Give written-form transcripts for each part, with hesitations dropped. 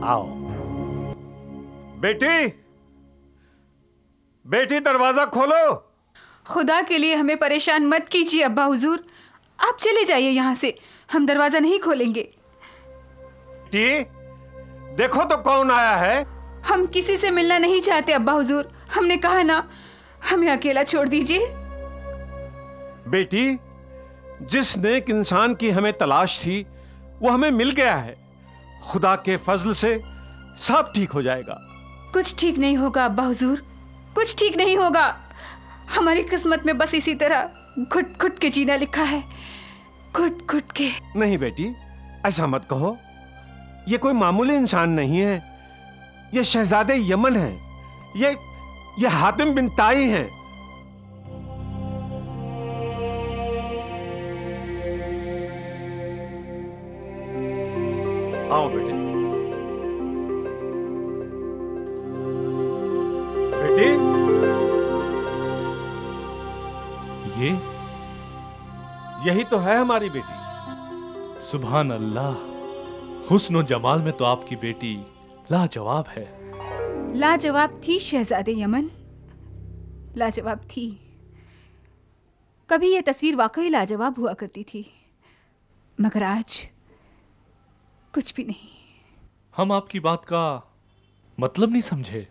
आओ। बेटी, बेटी दरवाजा खोलो। खुदा के लिए हमें परेशान मत कीजिए अब्बा हुजूर, आप चले जाइए यहाँ से, हम दरवाजा नहीं खोलेंगे। बेटी, देखो तो कौन आया है। हम किसी से मिलना नहीं चाहते अब्बा हुजूर, हमने कहा ना, हमें अकेला छोड़ दीजिए। बेटी, जिस नेक इंसान की हमें तलाश थी वो हमें मिल गया है। खुदा के फजल से सब ठीक हो जाएगा। कुछ ठीक नहीं होगा अब्बा हुजूर, कुछ ठीक नहीं होगा। हमारी किस्मत में बस इसी तरह घुट घुट के जीना लिखा है, घुट घुट के। नहीं बेटी, ऐसा मत कहो। ये कोई मामूली इंसान नहीं है, ये शहजादे यमन हैं। ये हातिम बिन ताई हैं। आओ बेटे। बेटी, यही तो है हमारी बेटी। सुभान अल्लाह, हुस्न और जमाल में तो आपकी बेटी लाजवाब है। लाजवाब थी शहजादे यमन, लाजवाब थी। कभी ये तस्वीर वाकई लाजवाब हुआ करती थी, मगर आज कुछ भी नहीं। हम आपकी बात का मतलब नहीं समझे।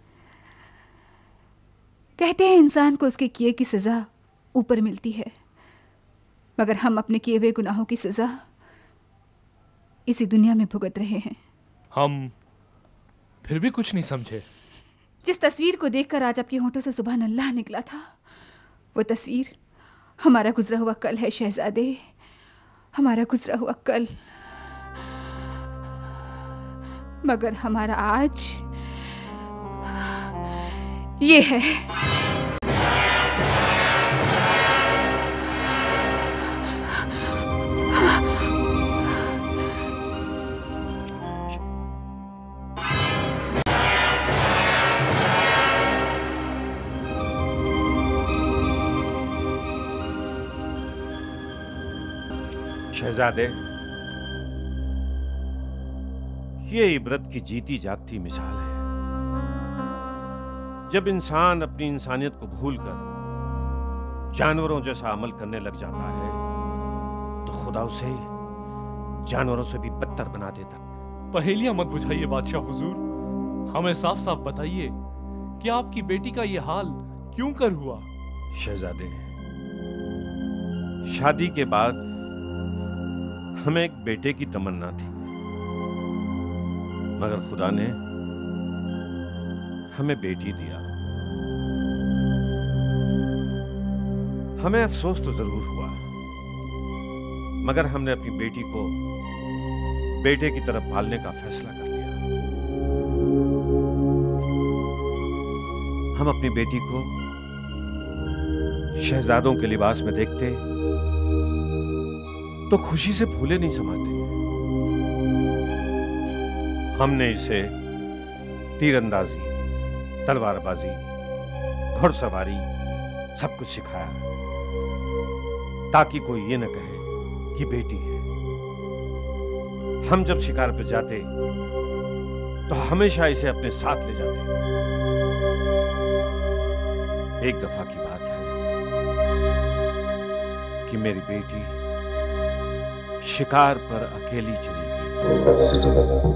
कहते हैं इंसान को उसके किए की सजा ऊपर मिलती है, मगर हम अपने किए हुए गुनाहों की सजा इसी दुनिया में भुगत रहे हैं। हम फिर भी कुछ नहीं समझे। जिस तस्वीर को देखकर आज आपके होंठों से सुभान अल्लाह निकला था, वो तस्वीर हमारा गुजरा हुआ कल है शहजादे, हमारा गुजरा हुआ कल। मगर हमारा आज ये है। शहजादे, ये इबरत की जीती जागती मिसाल है। जब इंसान अपनी इंसानियत को भूलकर जानवरों जैसा अमल करने लग जाता है तो खुदा उसे जानवरों से भी बदतर बना देता है। पहेलियां मत बुझाइए बादशाह हुजूर, हमें साफ साफ बताइए कि आपकी बेटी का ये हाल क्यों कर हुआ। शहजादे, शादी के बाद हमें एक बेटे की तमन्ना थी, मगर खुदा ने हमें बेटी दिया। हमें अफसोस तो जरूर हुआ, मगर हमने अपनी बेटी को बेटे की तरफ पालने का फैसला कर लिया। हम अपनी बेटी को शहजादों के लिबास में देखते तो खुशी से फूले नहीं समाते। हमने इसे तीरंदाजी, तलवारबाजी, घुड़सवारी सब कुछ सिखाया ताकि कोई ये न कहे कि बेटी है। हम जब शिकार पर जाते तो हमेशा इसे अपने साथ ले जाते। एक दफा की बात है कि मेरी बेटी शिकार पर अकेली चली गई।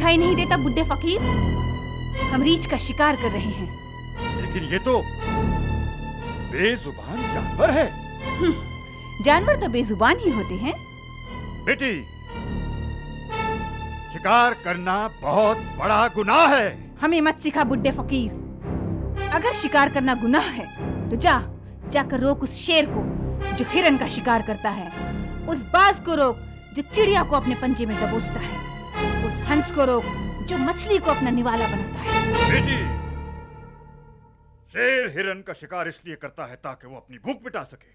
दिखाई नहीं देता बुड्ढे फकीर? हम रीछ का शिकार कर रहे हैं। लेकिन ये तो बेजुबान जानवर है। जानवर तो बेजुबान ही होते हैं। बेटी, शिकार करना बहुत बड़ा गुनाह है। हमें मत सिखा बुड्ढे फकीर। अगर शिकार करना गुनाह है तो जाकर रोक उस शेर को जो हिरन का शिकार करता है, उस बाज को रोक जो चिड़िया को अपने पंजे में दबोचता है, उस हंस को रोक जो मछली को अपना निवाला बनाता है। बेटी, शेर हिरन का शिकार इसलिए करता है ताकि वो अपनी भूख मिटा सके।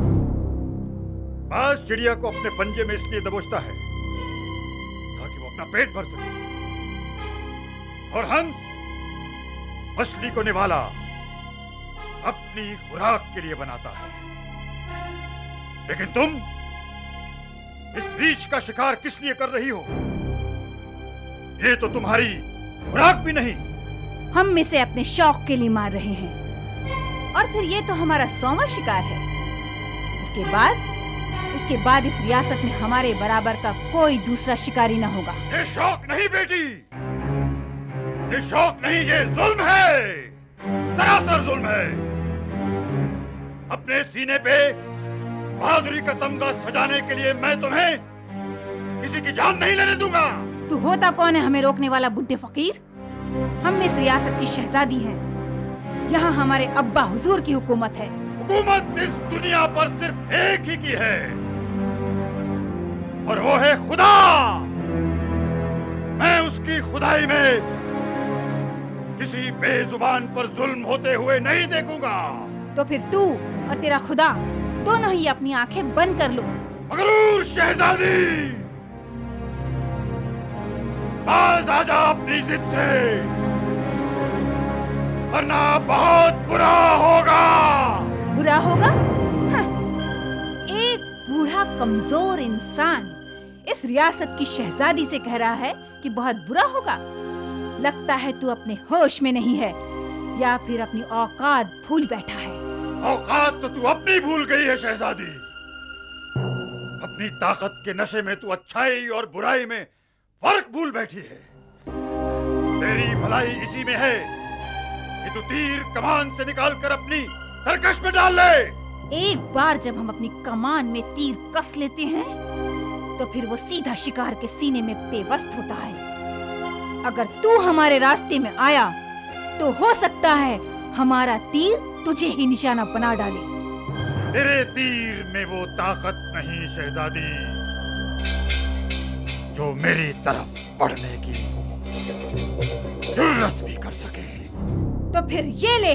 बाज चिड़िया को अपने पंजे में इसलिए दबोचता है ताकि वो अपना पेट भर सके, और हंस मछली को निवाला अपनी खुराक के लिए बनाता है। लेकिन तुम इस रीछ का शिकार किस लिए कर रही हो? ये तो तुम्हारी खुराक भी नहीं। हम इसे अपने शौक के लिए मार रहे हैं, और फिर ये तो हमारा 100वां शिकार है। इसके बाद इस रियासत में हमारे बराबर का कोई दूसरा शिकारी न होगा। ये शौक नहीं बेटी, ये शौक नहीं, ये जुल्म है, सरासर जुल्म है। अपने सीने पे बहादुरी का तमगा सजाने के लिए मैं तुम्हें किसी की जान नहीं लेने दूंगा। तू होता कौन है हमें रोकने वाला बुड्ढे फकीर? हम इस रियासत की शहजादी हैं। यहाँ हमारे अब्बा हुजूर की हुकूमत है। हुकूमत इस दुनिया पर सिर्फ एक ही की है, और वो है खुदा। मैं उसकी खुदाई में किसी बेजुबान पर जुल्म होते हुए नहीं देखूंगा। तो फिर तू और तेरा खुदा दोनों ही अपनी आंखें बंद कर लो। मगरूर शहजादी, बाज आजा अपनी जिद से, वरना बहुत बुरा होगा। बुरा होगा? हाँ। एक बूढ़ा कमजोर इंसान इस रियासत की शहजादी से कह रहा है कि बहुत बुरा होगा। लगता है तू अपने होश में नहीं है, या फिर अपनी औकात भूल बैठा है। औकात तो तू अपनी भूल गई है शहजादी। अपनी ताकत के नशे में तू अच्छाई और बुराई में फर्क भूल बैठी है। तेरी भलाई इसी में है कि तू तीर कमान से निकालकर अपनी तरकश में डाल ले। एक बार जब हम अपनी कमान में तीर कस लेते हैं तो फिर वो सीधा शिकार के सीने में पेवस्त होता है। अगर तू हमारे रास्ते में आया तो हो सकता है हमारा तीर तुझे ही निशाना बना डाले। तेरे तीर में वो ताकत नहीं शहजादी जो मेरी तरफ बढ़ने की जुर्रत भी कर सके। तो फिर ये ले।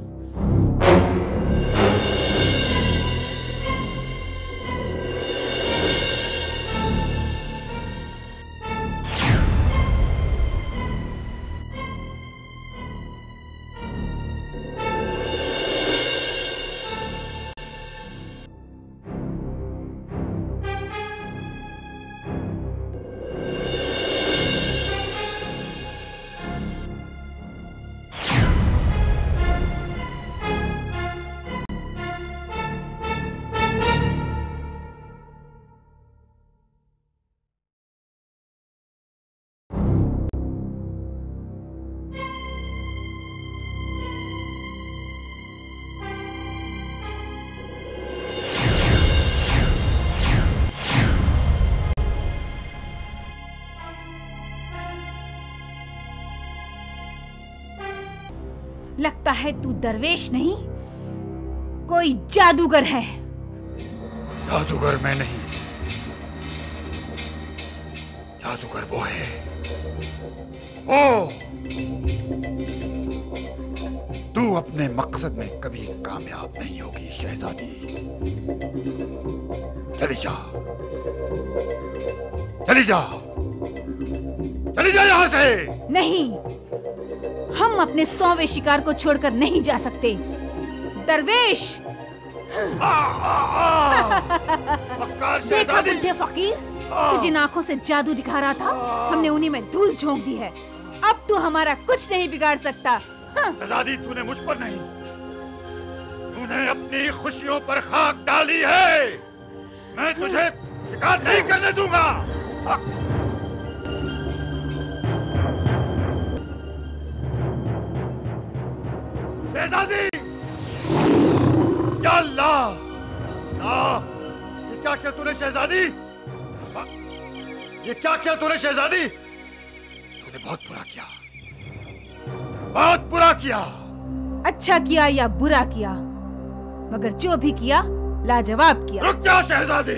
लगता है तू दरवेश नहीं, कोई जादूगर है। जादूगर मैं नहीं, जादूगर वो है। ओ, तू अपने मकसद में कभी कामयाब नहीं होगी शहजादी। चली जा, चली जा, चली जा यहाँ से। नहीं, हम अपने 100वें शिकार को छोड़कर नहीं जा सकते। दरवेश। देखा बुड्ढे फकीर, तू जिन आंखों से जादू दिखा रहा था, हमने उन्हीं में धूल झोंक दी है। अब तू हमारा कुछ नहीं बिगाड़ सकता। शहजादी, तूने मुझ पर नहीं, तूने अपनी खुशियों पर खाक डाली है। मैं तुझे शिकार नहीं करने दूंगा। शहजादी! या अल्लाह! ये क्या किया तूने शहजादी? ये क्या किया तूने शहजादी? तूने बहुत बुरा किया, बहुत बुरा किया। अच्छा किया या बुरा किया, मगर जो भी किया लाजवाब किया। रुक जा शहजादी!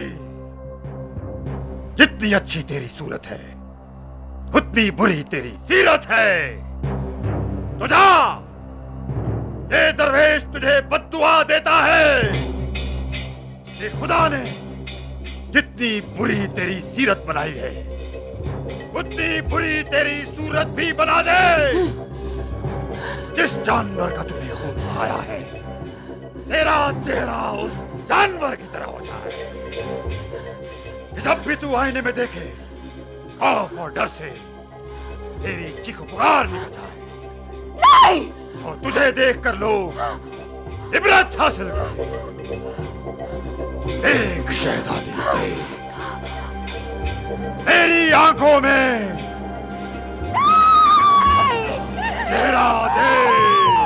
जितनी अच्छी तेरी सूरत है उतनी बुरी तेरी सीरत है। तो जा, ये दरवेश तुझे बद्दुआ देता है कि खुदा ने जितनी बुरी तेरी सीरत बनाई है उतनी बुरी तेरी सूरत भी बना दे। जिस जानवर का तूने खून बहाया है तेरा चेहरा उस जानवर की तरह हो जाए। जब भी तू आईने में देखे खौफ और डर से तेरी चीख पुकार निकल जाए। नहीं! और तुझे देखकर लोग इबरत हासिल करें। एक शहजादी देख, मेरी आंखों में चेहरा देख।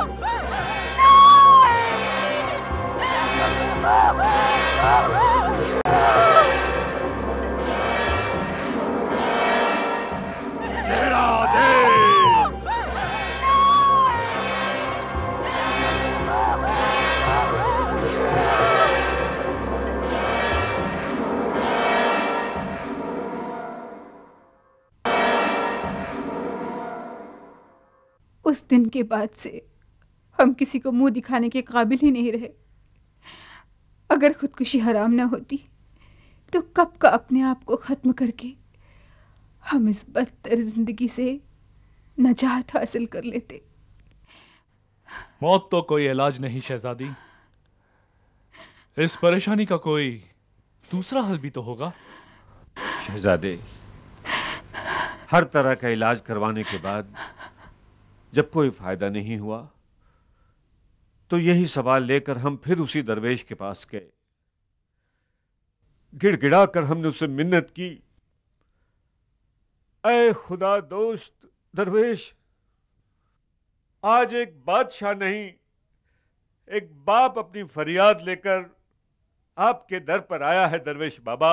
उस दिन के बाद से हम किसी को मुंह दिखाने के काबिल ही नहीं रहे। अगर खुदकुशी हराम ना होती तो कब का अपने आप को खत्म करके हम इस बदतर जिंदगी से नजात हासिल कर लेते। मौत तो कोई इलाज नहीं शहजादी, इस परेशानी का कोई दूसरा हल भी तो होगा। शहजादे, हर तरह का इलाज करवाने के बाद जब कोई फायदा नहीं हुआ तो यही सवाल लेकर हम फिर उसी दरवेश के पास गए। गिड़गिड़ा कर हमने उससे मिन्नत की, ऐ खुदा दोस्त दरवेश, आज एक बादशाह नहीं एक बाप अपनी फरियाद लेकर आपके दर पर आया है। दरवेश बाबा,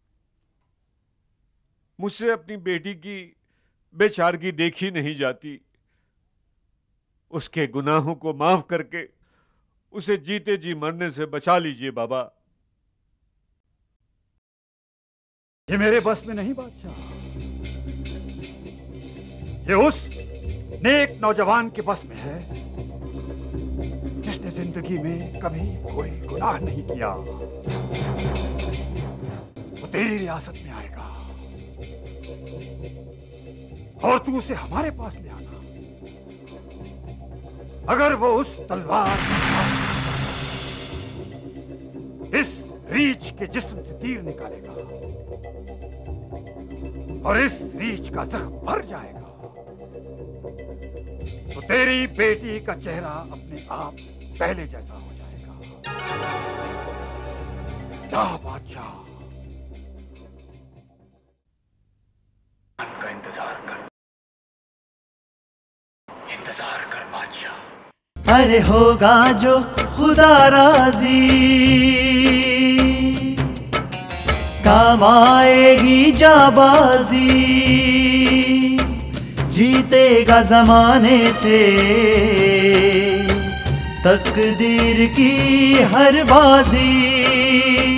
मुझसे अपनी बेटी की बेचारगी देखी नहीं जाती। उसके गुनाहों को माफ करके उसे जीते जी मरने से बचा लीजिए बाबा। ये मेरे बस में नहीं बादशाह, ये उस नेक नौजवान के बस में है जिसने जिंदगी में कभी कोई गुनाह नहीं किया। वो तेरी रियासत में आएगा और तू उसे हमारे पास ले आना। अगर वो उस तलवार इस रीछ के जिस्म से तीर निकालेगा और इस रीछ का जख्म भर जाएगा तो तेरी बेटी का चेहरा अपने आप पहले जैसा हो जाएगा। जा बादशाह, का इंतजार कर बादशाह। अरे होगा जो खुदा राजी, काम आएगी जाबाजी, जीतेगा जमाने से तकदीर की हर बाजी।